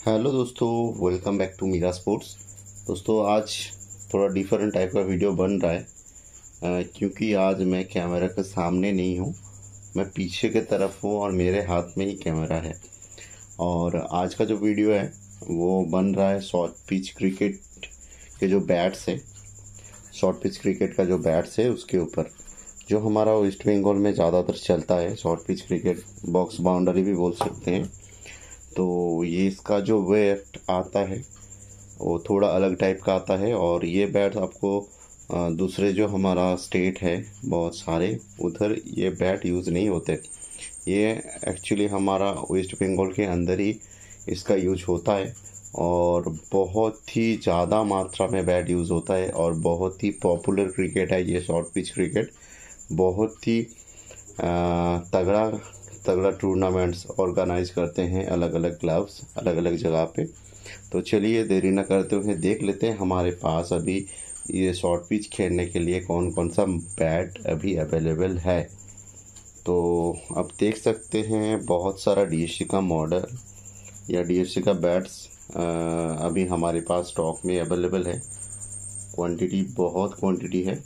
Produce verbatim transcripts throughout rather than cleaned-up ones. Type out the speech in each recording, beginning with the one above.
Hello दोस्तों, welcome back to Meera sports. दोस्तों आज थोड़ा डिफरेंट टाइप का वीडियो बन रहा है अ, क्योंकि आज मैं कैमरा के सामने नहीं हूँ, मैं पीछे के तरफ हूँ और मेरे हाथ में ही कैमरा है। और आज का जो वीडियो है वो बन रहा है शॉर्ट पिच क्रिकेट के जो बैट्स है, शॉर्ट पिच क्रिकेट का जो बैट्स है उसके ऊपर, जो हमारा वेस्ट बंगाल में ज़्यादातर चलता है। Short pitch cricket, box boundary भी बोल सकते हैं। तो ये इसका जो वेट आता है वो थोड़ा अलग टाइप का आता है। और ये बैट आपको अ, दूसरे जो हमारा स्टेट है बहुत सारे, उधर ये बैट यूज़ नहीं होते। ये एक्चुअली हमारा वेस्ट बंगाल के अंदर ही इसका यूज होता है और बहुत ही ज़्यादा मात्रा में बैट यूज़ होता है और बहुत ही पॉपुलर क्रिकेट है ये शॉर्ट पिच क्रिकेट। बहुत ही अ, तगड़ा तगड़ा टूर्नामेंट्स ऑर्गेनाइज करते हैं अलग अलग क्लब्स अलग अलग जगह पे। तो चलिए देरी न करते हुए देख लेते हैं हमारे पास अभी ये शॉर्ट पिच खेलने के लिए कौन कौन सा बैट अभी अवेलेबल है। तो अब देख सकते हैं बहुत सारा डीएससी का मॉडल या डीएससी का बैट्स अभी हमारे पास स्टॉक में अवेलेबल है। क्वांटिटी बहुत क्वांटिटी है।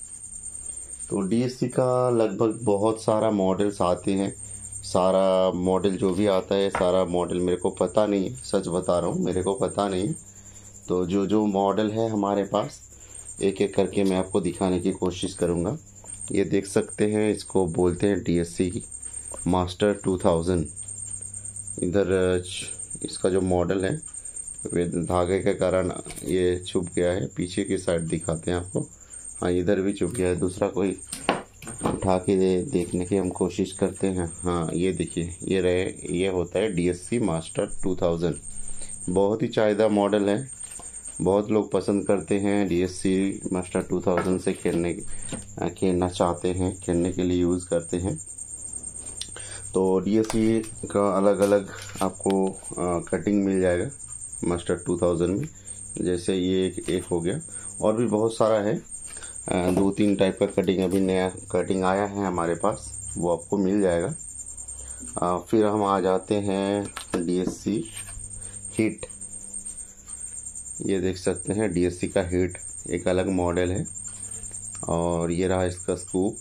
तो डीएससी का लगभग बहुत सारा मॉडल्स आते हैं। सारा मॉडल जो भी आता है, सारा मॉडल मेरे को पता नहीं है, सच बता रहा हूँ, मेरे को पता नहीं है। तो जो जो मॉडल है हमारे पास एक एक करके मैं आपको दिखाने की कोशिश करूँगा। ये देख सकते हैं, इसको बोलते हैं डीएससी मास्टर टू थाउजेंड। इधर इसका जो मॉडल है वे धागे के कारण ये छुप गया है, पीछे की साइड दिखाते हैं आपको। हाँ, इधर भी छुप गया है। दूसरा कोई उठा के दे, देखने की हम कोशिश करते हैं। हाँ, ये देखिए, ये रहे, ये होता है डीएससी मास्टर टू थाउजेंड। बहुत ही चाहिदा मॉडल है, बहुत लोग पसंद करते हैं डीएससी मास्टर टू थाउजेंड से खेलने खेलना चाहते हैं, खेलने के लिए यूज़ करते हैं। तो डीएससी का अलग अलग आपको आ, कटिंग मिल जाएगा मास्टर टू थाउजेंड में। जैसे ये एक, एक हो गया, और भी बहुत सारा है। दो तीन टाइप का कटिंग, अभी नया कटिंग आया है हमारे पास, वो आपको मिल जाएगा। आ, फिर हम आ जाते हैं डीएससी हिट। ये देख सकते हैं डीएससी का हिट, एक अलग मॉडल है। और ये रहा इसका स्कूप।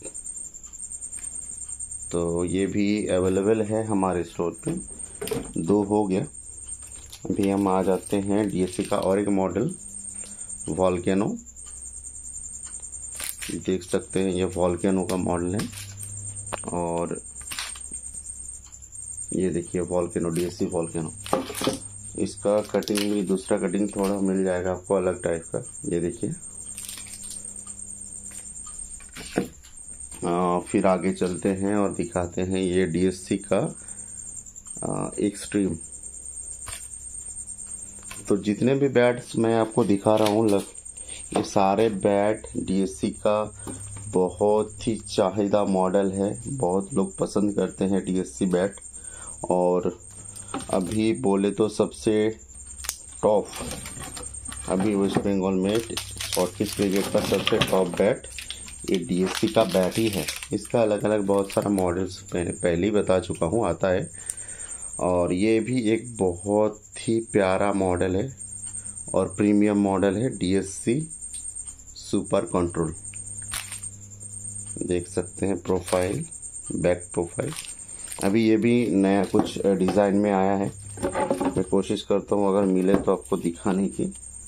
तो ये भी अवेलेबल है हमारे स्टोर पे। दो हो गया। अभी हम आ जाते हैं डीएससी का और एक मॉडल, वॉल्केनो। देख सकते हैं ये वॉल्केनो का मॉडल है। और ये देखिए वॉल्केनो, डीएससी वॉल्केनो। इसका कटिंग भी, दूसरा कटिंग थोड़ा मिल जाएगा आपको अलग टाइप का। ये देखिए। फिर आगे चलते हैं और दिखाते हैं ये डीएससी का एक्सट्रीम। तो जितने भी बैट्स मैं आपको दिखा रहा हूँ, लग ये सारे बैट डीएससी का बहुत ही चाहिदा मॉडल है। बहुत लोग पसंद करते हैं डीएससी बैट। और अभी बोले तो सबसे टॉप अभी वेस्ट बंगाल में शॉर्ट पिच क्रिकेट का सबसे टॉप बैट ये डीएससी का बैट ही है। इसका अलग अलग बहुत सारा मॉडल्स मैंने पहले ही बता चुका हूँ आता है। और ये भी एक बहुत ही प्यारा मॉडल है और प्रीमियम मॉडल है, डीएससी सुपर कंट्रोल। देख सकते हैं प्रोफाइल, बैक प्रोफाइल। अभी ये भी नया कुछ डिज़ाइन में आया है। मैं कोशिश करता हूँ अगर मिले तो आपको दिखाने की।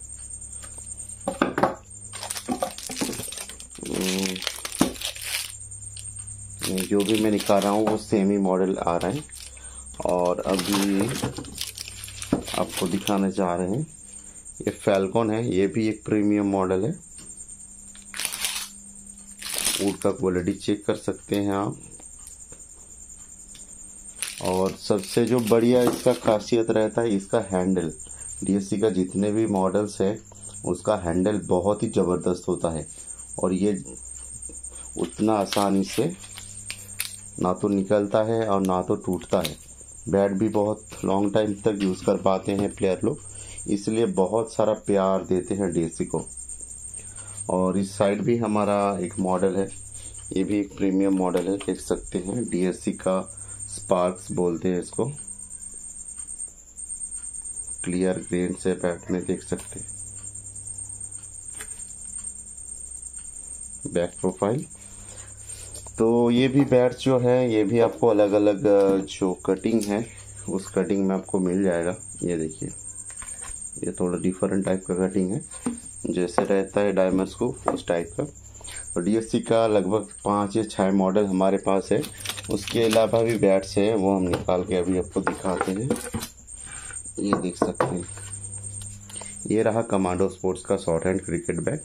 जो भी मैं निकाल रहा हूँ वो सेम ही मॉडल आ रहा है। और अभी आपको दिखाने जा रहे हैं ये फैल्कॉन है। ये भी एक प्रीमियम मॉडल है। वुड का क्वालिटी चेक कर सकते हैं आप। और सबसे जो बढ़िया इसका खासियत रहता है इसका हैंडल। डीएससी का जितने भी मॉडल्स है उसका हैंडल बहुत ही ज़बरदस्त होता है। और ये उतना आसानी से ना तो निकलता है और ना तो टूटता है। बैट भी बहुत लॉन्ग टाइम तक यूज़ कर पाते हैं प्लेयर लोग, इसलिए बहुत सारा प्यार देते हैं डीएससी को। और इस साइड भी हमारा एक मॉडल है, ये भी एक प्रीमियम मॉडल है। देख सकते हैं डीएससी का स्पार्क्स बोलते हैं इसको। क्लियर ग्रेन से बैट में देख सकते हैं। Back profile. तो ये भी बैट जो है ये भी आपको अलग अलग जो कटिंग है उस कटिंग में आपको मिल जाएगा। ये देखिए, ये थोड़ा डिफरेंट टाइप का कटिंग है, जैसे रहता है डायमंड्स को उस टाइप का। और डीएससी का लगभग पाँच या छह मॉडल हमारे पास है। उसके अलावा भी बैट्स हैं, वो हम निकाल के अभी आपको दिखाते हैं। ये देख सकते हैं, ये रहा कमांडो स्पोर्ट्स का शॉर्ट हैंड क्रिकेट बैट।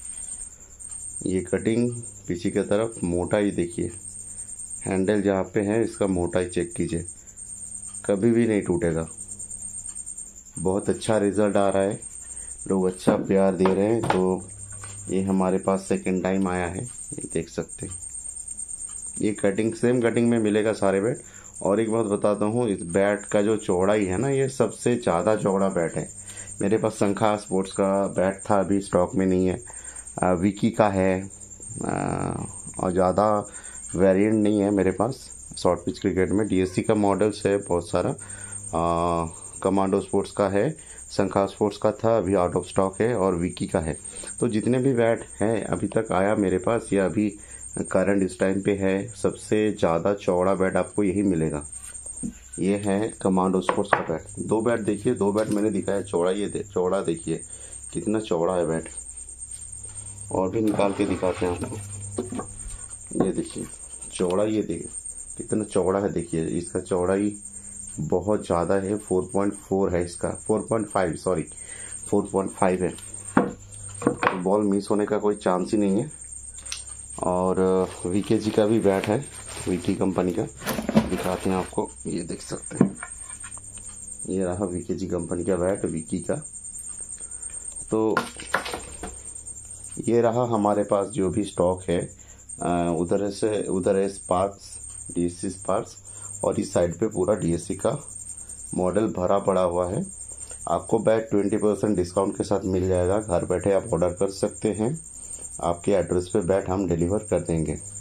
ये कटिंग पीछे की तरफ, मोटाई देखिए, हैंडल जहाँ पे है इसका मोटाई चेक कीजिए, कभी भी नहीं टूटेगा। बहुत अच्छा रिजल्ट आ रहा है, लोग अच्छा प्यार दे रहे हैं। तो ये हमारे पास सेकंड टाइम आया है, ये देख सकते हैं। ये कटिंग सेम कटिंग में मिलेगा सारे बैट। और एक बात बताता हूँ, इस बैट का जो चौड़ाई है ना, ये सबसे ज़्यादा चौड़ा बैट है। मेरे पास संखा स्पोर्ट्स का बैट था, अभी स्टॉक में नहीं है। आ, विकी का है, आ, और ज़्यादा वेरिएंट नहीं है मेरे पास शॉर्ट पिच क्रिकेट में। डीएससी का मॉडल्स है बहुत सारा, आ, कमांडो स्पोर्ट्स का है, संखा स्पोर्ट्स का था, अभी आउट ऑफ स्टॉक है, और विकी का है। तो जितने भी बैट हैं अभी तक आया मेरे पास, या अभी करंट इस टाइम पे है, सबसे ज़्यादा चौड़ा बैट आपको यही मिलेगा। ये है कमांडो स्पोर्ट्स का बैट। दो बैट देखिए, दो बैट मैंने दिखाया चौड़ा, ये दे, चौड़ा देखिए कितना चौड़ा है बैट। और भी निकाल के दिखाते हैं आपको। ये देखिए चौड़ा, ये देखिए कितना चौड़ा है। देखिए इसका चौड़ाई बहुत ज़्यादा है, चार पॉइंट चार है इसका, चार पॉइंट पाँच सॉरी चार पॉइंट पाँच है। तो बॉल मिस होने का कोई चांस ही नहीं है। और वीकेजी का भी बैट है, वीकी कंपनी का, दिखाते हैं आपको। ये देख सकते हैं, ये रहा वीकेजी कंपनी का बैट, वीकी का। तो ये रहा हमारे पास जो भी स्टॉक है। उधर से उधर है स्पार्क्स, डीएससी स्पार्क्स, और इस साइड पे पूरा डीएससी का मॉडल भरा पड़ा हुआ है। आपको बैट ट्वेंटी परसेंट डिस्काउंट के साथ मिल जाएगा। घर बैठे आप ऑर्डर कर सकते हैं, आपके एड्रेस पे बैट हम डिलीवर कर देंगे।